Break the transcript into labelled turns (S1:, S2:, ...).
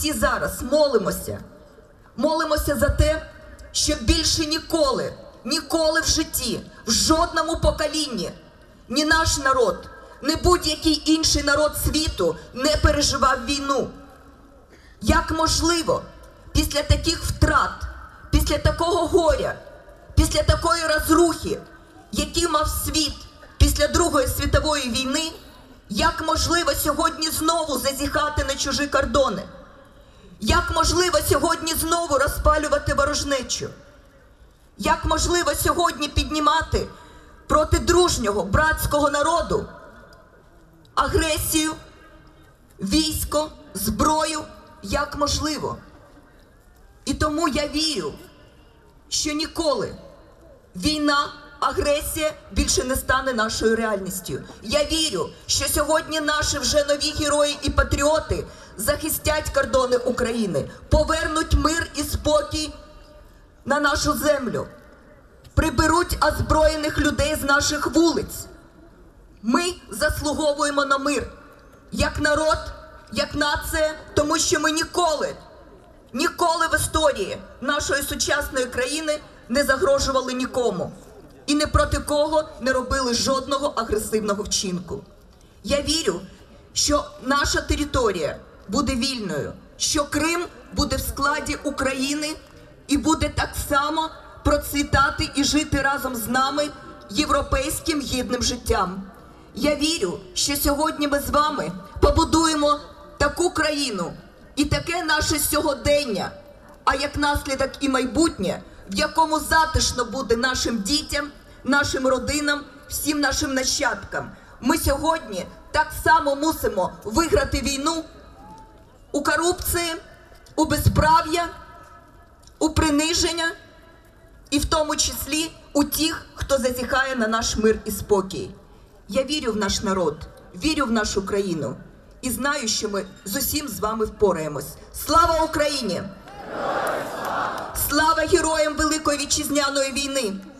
S1: всі зараз молимося. Молимося за те, щоб більше ніколи, ніколи в житті, в жодному поколінні ні наш народ, ні будь-який інший народ світу не переживав війну. Як можливо після таких втрат, після такого горя, після такої розрухи, який мав світ після Другої світової війни, як можливо сьогодні знову зазіхати на чужі кордони? Як можливо сьогодні знову розпалювати ворожнечу? Як можливо сьогодні піднімати проти дружнього, братського народу агресію, військо, зброю? Як можливо? І тому я вірю, що ніколи війна, агресія більше не стане нашою реальністю. Я вірю, що сьогодні наші вже нові герої і патріоти захистять кордони України, повернуть мир і спокій на нашу землю, приберуть озброєних людей з наших вулиць. Ми заслуговуємо на мир, як народ, як нація, тому що ми ніколи в історії нашої сучасної країни не загрожували нікому і ні проти кого не робили жодного агресивного вчинку. Я вірю, що наша територія буде вільною, що Крим буде в складі України і буде так само процвітати і жити разом з нами європейським гідним життям. Я вірю, що сьогодні ми з вами побудуємо таку країну і таке наше сьогодення, а як наслідок і майбутнє, в якому затишно буде нашим дітям, нашим родинам, всім нашим нащадкам. Ми сьогодні так само мусимо виграти війну у корупції, у безправ'я, у приниження і в тому числі у тих, хто зазіхає на наш мир і спокій. Я вірю в наш народ, вірю в нашу країну і знаю, що ми з усім з вами впораємось. Слава Україні! Слава героям Великої Вітчизняної війни!